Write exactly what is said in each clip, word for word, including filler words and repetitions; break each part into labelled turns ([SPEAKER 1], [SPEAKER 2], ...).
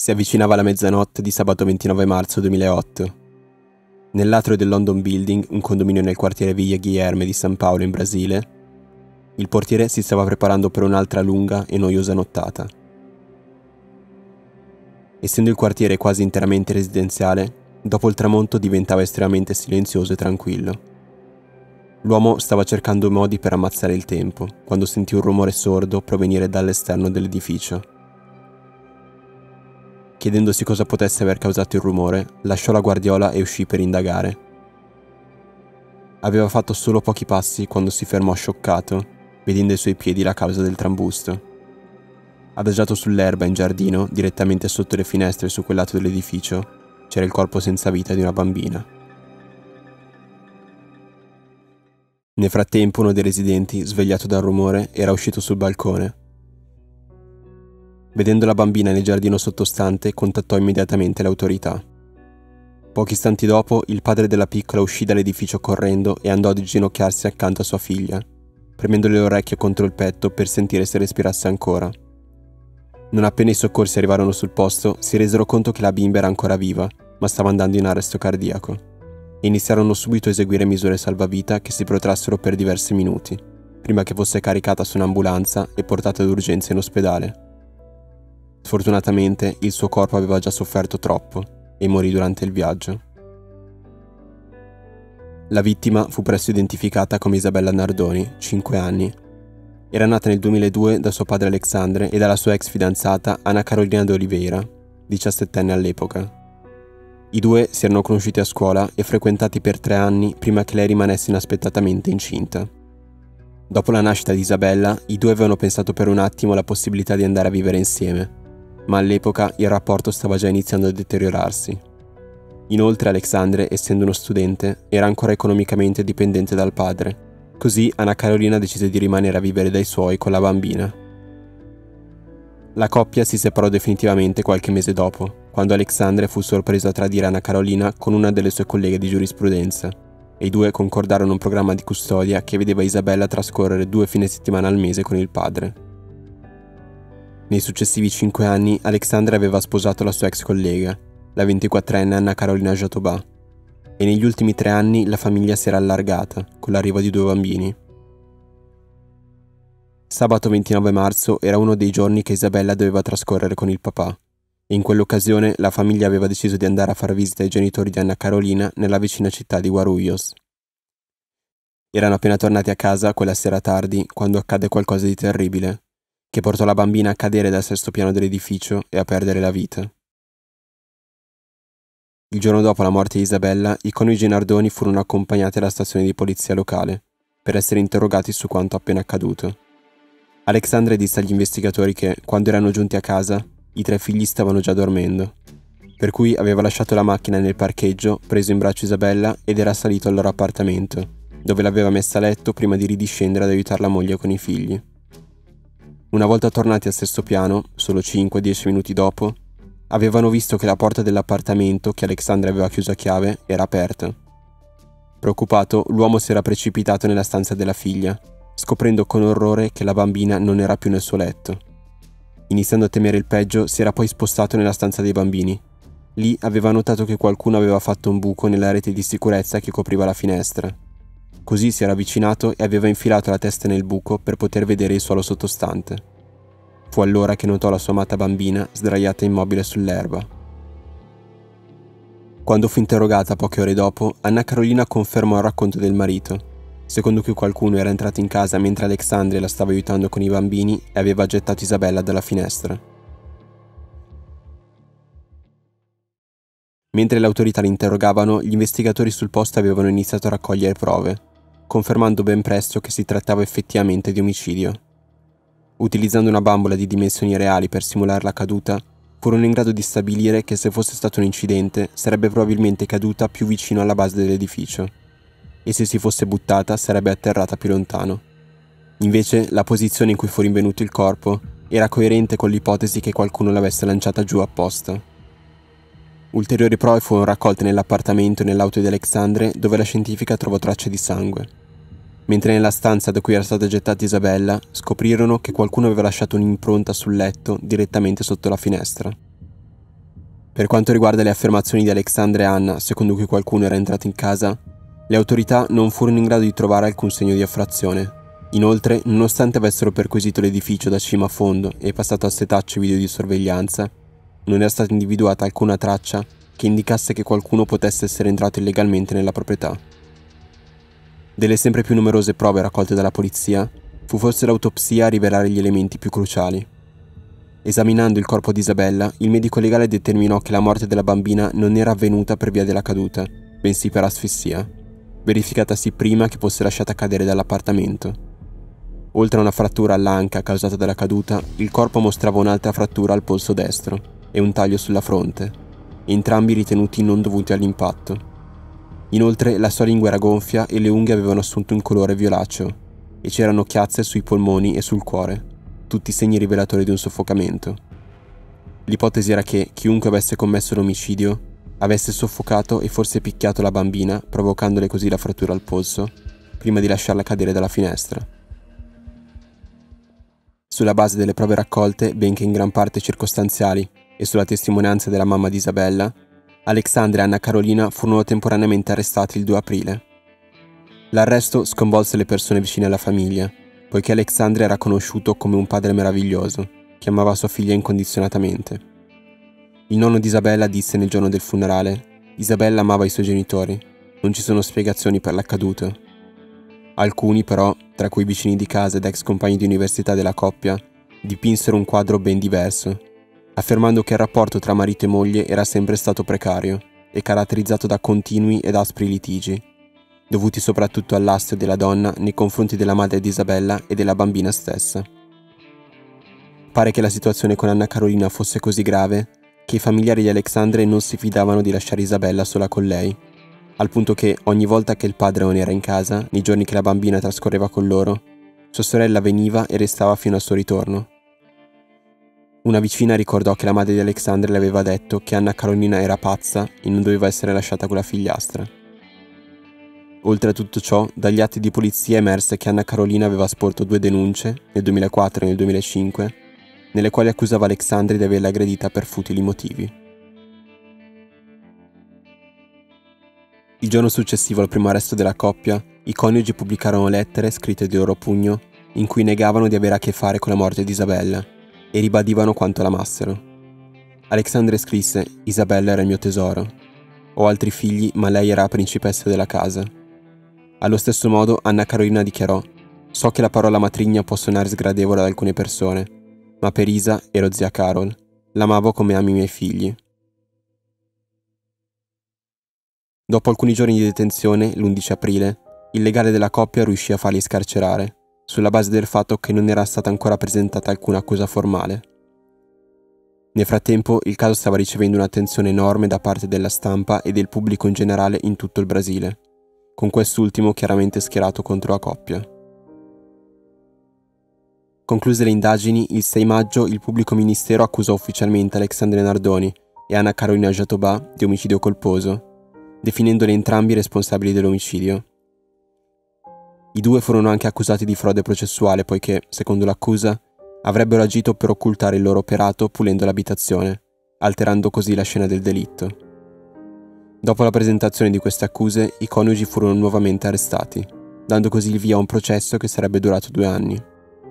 [SPEAKER 1] Si avvicinava la mezzanotte di sabato ventinove marzo duemilaotto. Nell'atrio del London Building, un condominio nel quartiere Villa Guilherme di San Paolo in Brasile, il portiere si stava preparando per un'altra lunga e noiosa nottata. Essendo il quartiere quasi interamente residenziale, dopo il tramonto diventava estremamente silenzioso e tranquillo. L'uomo stava cercando modi per ammazzare il tempo, quando sentì un rumore sordo provenire dall'esterno dell'edificio. Chiedendosi cosa potesse aver causato il rumore, lasciò la guardiola e uscì per indagare. Aveva fatto solo pochi passi quando si fermò scioccato, vedendo ai suoi piedi la causa del trambusto. Adagiato sull'erba in giardino, direttamente sotto le finestre su quel lato dell'edificio, c'era il corpo senza vita di una bambina. Nel frattempo uno dei residenti, svegliato dal rumore, era uscito sul balcone. Vedendo la bambina nel giardino sottostante, contattò immediatamente le autorità. Pochi istanti dopo, il padre della piccola uscì dall'edificio correndo e andò a ginocchiarsi accanto a sua figlia, premendole l'orecchio contro il petto per sentire se respirasse ancora. Non appena i soccorsi arrivarono sul posto, si resero conto che la bimba era ancora viva, ma stava andando in arresto cardiaco, e iniziarono subito a eseguire misure salvavita che si protrassero per diversi minuti, prima che fosse caricata su un'ambulanza e portata d'urgenza in ospedale. Sfortunatamente il suo corpo aveva già sofferto troppo e morì durante il viaggio. La vittima fu presto identificata come Isabella Nardoni, cinque anni. Era nata nel duemiladue da suo padre Alexandre e dalla sua ex fidanzata Ana Carolina de Oliveira, diciassettenne all'epoca. I due si erano conosciuti a scuola e frequentati per tre anni prima che lei rimanesse inaspettatamente incinta. Dopo la nascita di Isabella, i due avevano pensato per un attimo alla possibilità di andare a vivere insieme, ma all'epoca il rapporto stava già iniziando a deteriorarsi. Inoltre Alexandre, essendo uno studente, era ancora economicamente dipendente dal padre, così Ana Carolina decise di rimanere a vivere dai suoi con la bambina. La coppia si separò definitivamente qualche mese dopo, quando Alexandre fu sorpreso a tradire Ana Carolina con una delle sue colleghe di giurisprudenza, e i due concordarono un programma di custodia che vedeva Isabella trascorrere due fine settimana al mese con il padre. Nei successivi cinque anni Alexandre aveva sposato la sua ex collega, la ventiquattrenne Anna Carolina Jatobá, e negli ultimi tre anni la famiglia si era allargata, con l'arrivo di due bambini. Sabato ventinove marzo era uno dei giorni che Isabella doveva trascorrere con il papà, e in quell'occasione la famiglia aveva deciso di andare a far visita ai genitori di Anna Carolina nella vicina città di Guarulhos. Erano appena tornati a casa quella sera tardi quando accadde qualcosa di terribile, che portò la bambina a cadere dal sesto piano dell'edificio e a perdere la vita. Il giorno dopo la morte di Isabella, i coniugi Nardoni furono accompagnati alla stazione di polizia locale per essere interrogati su quanto appena accaduto. Alexandre disse agli investigatori che, quando erano giunti a casa, i tre figli stavano già dormendo, per cui aveva lasciato la macchina nel parcheggio, preso in braccio Isabella ed era salito al loro appartamento, dove l'aveva messa a letto prima di ridiscendere ad aiutare la moglie con i figli. Una volta tornati al sesto piano, solo cinque dieci minuti dopo, avevano visto che la porta dell'appartamento, che Alexandre aveva chiuso a chiave, era aperta. Preoccupato, l'uomo si era precipitato nella stanza della figlia, scoprendo con orrore che la bambina non era più nel suo letto. Iniziando a temere il peggio, si era poi spostato nella stanza dei bambini. Lì aveva notato che qualcuno aveva fatto un buco nella rete di sicurezza che copriva la finestra. Così si era avvicinato e aveva infilato la testa nel buco per poter vedere il suolo sottostante. Fu allora che notò la sua amata bambina sdraiata immobile sull'erba. Quando fu interrogata poche ore dopo, Anna Carolina confermò il racconto del marito, secondo cui qualcuno era entrato in casa mentre Alexandre la stava aiutando con i bambini e aveva gettato Isabella dalla finestra. Mentre le autorità li interrogavano, gli investigatori sul posto avevano iniziato a raccogliere prove, confermando ben presto che si trattava effettivamente di omicidio. Utilizzando una bambola di dimensioni reali per simulare la caduta, furono in grado di stabilire che se fosse stato un incidente sarebbe probabilmente caduta più vicino alla base dell'edificio, e se si fosse buttata sarebbe atterrata più lontano. Invece, la posizione in cui fu rinvenuto il corpo era coerente con l'ipotesi che qualcuno l'avesse lanciata giù apposta. Ulteriori prove furono raccolte nell'appartamento e nell'auto di Alexandre, dove la scientifica trovò tracce di sangue. Mentre nella stanza da cui era stata gettata Isabella, scoprirono che qualcuno aveva lasciato un'impronta sul letto direttamente sotto la finestra. Per quanto riguarda le affermazioni di Alexandra e Anna, secondo cui qualcuno era entrato in casa, le autorità non furono in grado di trovare alcun segno di effrazione. Inoltre, nonostante avessero perquisito l'edificio da cima a fondo e passato al setaccio video di sorveglianza, non era stata individuata alcuna traccia che indicasse che qualcuno potesse essere entrato illegalmente nella proprietà. Delle sempre più numerose prove raccolte dalla polizia, fu forse l'autopsia a rivelare gli elementi più cruciali. Esaminando il corpo di Isabella, il medico legale determinò che la morte della bambina non era avvenuta per via della caduta, bensì per asfissia, verificatasi prima che fosse lasciata cadere dall'appartamento. Oltre a una frattura all'anca causata dalla caduta, il corpo mostrava un'altra frattura al polso destro e un taglio sulla fronte, entrambi ritenuti non dovuti all'impatto. Inoltre la sua lingua era gonfia e le unghie avevano assunto un colore violaceo e c'erano chiazze sui polmoni e sul cuore, tutti segni rivelatori di un soffocamento. L'ipotesi era che chiunque avesse commesso l'omicidio avesse soffocato e forse picchiato la bambina, provocandole così la frattura al polso, prima di lasciarla cadere dalla finestra. Sulla base delle prove raccolte, benché in gran parte circostanziali, e sulla testimonianza della mamma di Isabella, Alexandra e Anna Carolina furono temporaneamente arrestati il due aprile. L'arresto sconvolse le persone vicine alla famiglia, poiché Alexandra era conosciuto come un padre meraviglioso, che amava sua figlia incondizionatamente. Il nonno di Isabella disse nel giorno del funerale: Isabella amava i suoi genitori, non ci sono spiegazioni per l'accaduto. Alcuni però, tra cui vicini di casa ed ex compagni di università della coppia, dipinsero un quadro ben diverso, affermando che il rapporto tra marito e moglie era sempre stato precario e caratterizzato da continui ed aspri litigi, dovuti soprattutto all'astio della donna nei confronti della madre di Isabella e della bambina stessa. Pare che la situazione con Anna Carolina fosse così grave che i familiari di Alexandra non si fidavano di lasciare Isabella sola con lei, al punto che ogni volta che il padre non era in casa, nei giorni che la bambina trascorreva con loro, sua sorella veniva e restava fino al suo ritorno. Una vicina ricordò che la madre di Alexandra le aveva detto che Anna Carolina era pazza e non doveva essere lasciata con la figliastra. Oltre a tutto ciò, dagli atti di polizia emerse che Anna Carolina aveva sporto due denunce, nel duemilaquattro e nel duemilacinque, nelle quali accusava Alexandra di averla aggredita per futili motivi. Il giorno successivo al primo arresto della coppia, i coniugi pubblicarono lettere scritte di loro pugno in cui negavano di avere a che fare con la morte di Isabella e ribadivano quanto l'amassero. Alexandra scrisse: Isabella era il mio tesoro. Ho altri figli, ma lei era la principessa della casa. Allo stesso modo Anna Carolina dichiarò: so che la parola matrigna può suonare sgradevole ad alcune persone, ma per Isa ero zia Carol, l'amavo come ami i miei figli. Dopo alcuni giorni di detenzione, l'undici aprile, il legale della coppia riuscì a farli scarcerare, sulla base del fatto che non era stata ancora presentata alcuna accusa formale. Nel frattempo, il caso stava ricevendo un'attenzione enorme da parte della stampa e del pubblico in generale in tutto il Brasile, con quest'ultimo chiaramente schierato contro la coppia. Concluse le indagini, il sei maggio il pubblico ministero accusò ufficialmente Alexandra Nardoni e Anna Carolina Jatobá di omicidio colposo, definendoli entrambi responsabili dell'omicidio. I due furono anche accusati di frode processuale poiché, secondo l'accusa, avrebbero agito per occultare il loro operato pulendo l'abitazione, alterando così la scena del delitto. Dopo la presentazione di queste accuse, i coniugi furono nuovamente arrestati, dando così il via a un processo che sarebbe durato due anni.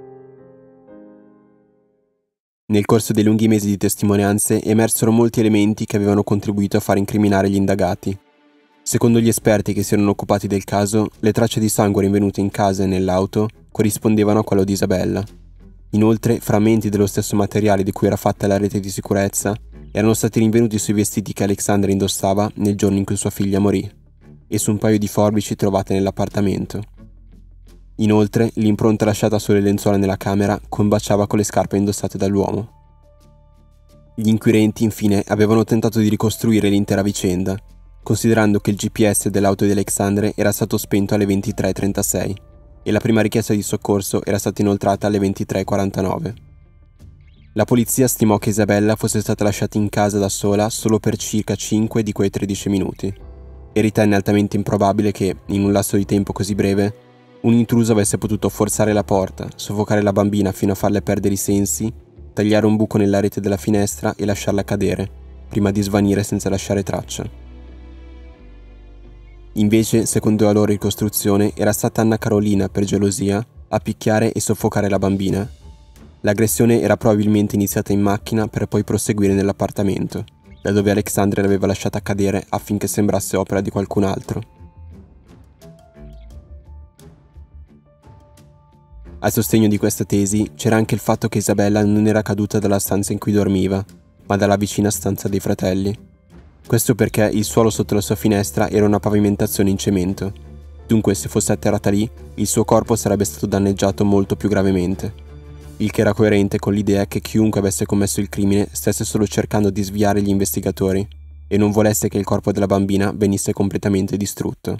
[SPEAKER 1] Nel corso dei lunghi mesi di testimonianze emersero molti elementi che avevano contribuito a far incriminare gli indagati. Secondo gli esperti che si erano occupati del caso, le tracce di sangue rinvenute in casa e nell'auto corrispondevano a quello di Isabella. Inoltre, frammenti dello stesso materiale di cui era fatta la rete di sicurezza erano stati rinvenuti sui vestiti che Alexandra indossava nel giorno in cui sua figlia morì, e su un paio di forbici trovate nell'appartamento. Inoltre, l'impronta lasciata sulle lenzuola nella camera combaciava con le scarpe indossate dall'uomo. Gli inquirenti, infine, avevano tentato di ricostruire l'intera vicenda, considerando che il G P S dell'auto di Alexandra era stato spento alle ventitré e trentasei e la prima richiesta di soccorso era stata inoltrata alle ventitré e quarantanove. La polizia stimò che Isabella fosse stata lasciata in casa da sola solo per circa cinque di quei tredici minuti e ritenne altamente improbabile che, in un lasso di tempo così breve, un intruso avesse potuto forzare la porta, soffocare la bambina fino a farle perdere i sensi, tagliare un buco nella rete della finestra e lasciarla cadere, prima di svanire senza lasciare traccia. Invece, secondo la loro ricostruzione, era stata Anna Carolina, per gelosia, a picchiare e soffocare la bambina. L'aggressione era probabilmente iniziata in macchina per poi proseguire nell'appartamento, da dove Alexandra l'aveva lasciata cadere affinché sembrasse opera di qualcun altro. A sostegno di questa tesi c'era anche il fatto che Isabella non era caduta dalla stanza in cui dormiva, ma dalla vicina stanza dei fratelli. Questo perché il suolo sotto la sua finestra era una pavimentazione in cemento. Dunque, se fosse atterrata lì, il suo corpo sarebbe stato danneggiato molto più gravemente. Il che era coerente con l'idea che chiunque avesse commesso il crimine stesse solo cercando di sviare gli investigatori e non volesse che il corpo della bambina venisse completamente distrutto.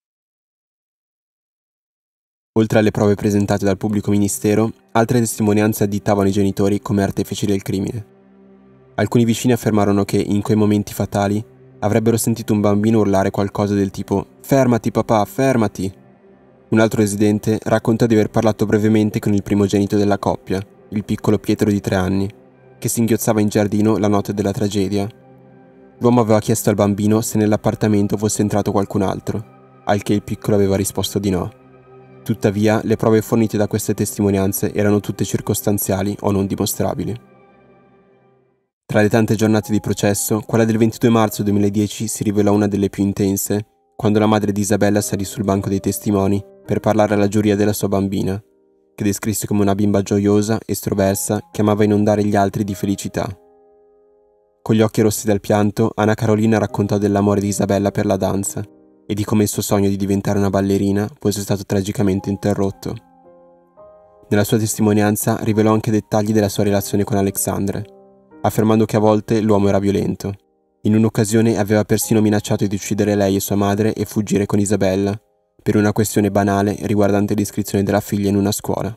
[SPEAKER 1] Oltre alle prove presentate dal pubblico ministero, altre testimonianze additavano i genitori come artefici del crimine. Alcuni vicini affermarono che, in quei momenti fatali, avrebbero sentito un bambino urlare qualcosa del tipo «Fermati papà, fermati!». Un altro residente raccontò di aver parlato brevemente con il primogenito della coppia, il piccolo Pietro di tre anni, che singhiozzava in giardino la notte della tragedia. L'uomo aveva chiesto al bambino se nell'appartamento fosse entrato qualcun altro, al che il piccolo aveva risposto di no. Tuttavia, le prove fornite da queste testimonianze erano tutte circostanziali o non dimostrabili. Tra le tante giornate di processo, quella del ventidue marzo duemiladieci si rivelò una delle più intense, quando la madre di Isabella salì sul banco dei testimoni per parlare alla giuria della sua bambina, che descrisse come una bimba gioiosa, estroversa, che amava inondare gli altri di felicità. Con gli occhi rossi dal pianto, Anna Carolina raccontò dell'amore di Isabella per la danza e di come il suo sogno di diventare una ballerina fosse stato tragicamente interrotto. Nella sua testimonianza rivelò anche dettagli della sua relazione con Alexandra, affermando che a volte l'uomo era violento. In un'occasione aveva persino minacciato di uccidere lei e sua madre e fuggire con Isabella, per una questione banale riguardante l'iscrizione della figlia in una scuola.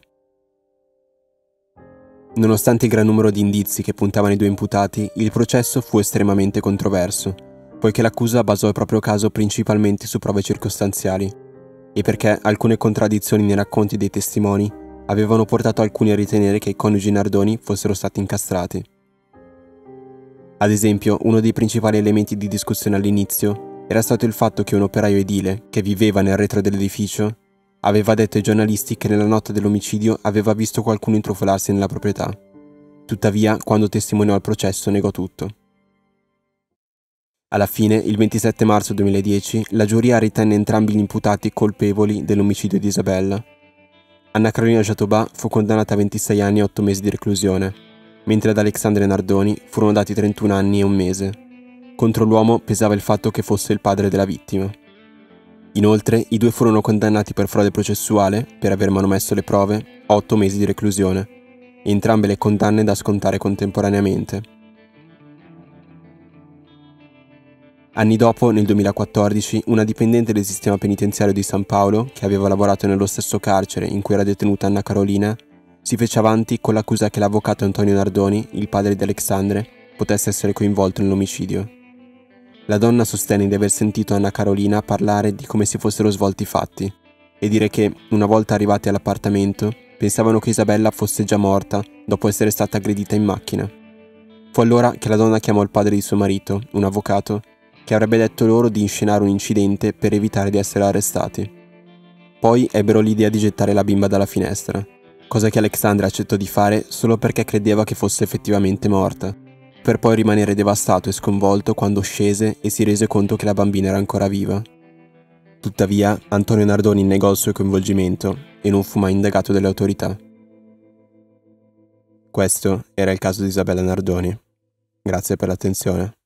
[SPEAKER 1] Nonostante il gran numero di indizi che puntavano ai due imputati, il processo fu estremamente controverso, poiché l'accusa basò il proprio caso principalmente su prove circostanziali, e perché alcune contraddizioni nei racconti dei testimoni avevano portato alcuni a ritenere che i coniugi Nardoni fossero stati incastrati. Ad esempio, uno dei principali elementi di discussione all'inizio era stato il fatto che un operaio edile, che viveva nel retro dell'edificio, aveva detto ai giornalisti che nella notte dell'omicidio aveva visto qualcuno intrufolarsi nella proprietà. Tuttavia, quando testimoniò al processo, negò tutto. Alla fine, il ventisette marzo duemiladieci, la giuria ritenne entrambi gli imputati colpevoli dell'omicidio di Isabella. Anna Carolina Jatobà fu condannata a ventisei anni e otto mesi di reclusione, mentre ad Alexandre Nardoni furono dati trentuno anni e un mese. Contro l'uomo pesava il fatto che fosse il padre della vittima. Inoltre, i due furono condannati per frode processuale, per aver manomesso le prove, a otto mesi di reclusione, entrambe le condanne da scontare contemporaneamente. Anni dopo, nel duemilaquattordici, una dipendente del sistema penitenziario di San Paolo, che aveva lavorato nello stesso carcere in cui era detenuta Anna Carolina, si fece avanti con l'accusa che l'avvocato Antonio Nardoni, il padre di Alexandre, potesse essere coinvolto nell'omicidio. La donna sostenne di aver sentito Anna Carolina parlare di come si fossero svolti i fatti e dire che, una volta arrivati all'appartamento, pensavano che Isabella fosse già morta dopo essere stata aggredita in macchina. Fu allora che la donna chiamò il padre di suo marito, un avvocato, che avrebbe detto loro di inscenare un incidente per evitare di essere arrestati. Poi ebbero l'idea di gettare la bimba dalla finestra, cosa che Alexandra accettò di fare solo perché credeva che fosse effettivamente morta, per poi rimanere devastato e sconvolto quando scese e si rese conto che la bambina era ancora viva. Tuttavia, Antonio Nardoni negò il suo coinvolgimento e non fu mai indagato dalle autorità. Questo era il caso di Isabella Nardoni. Grazie per l'attenzione.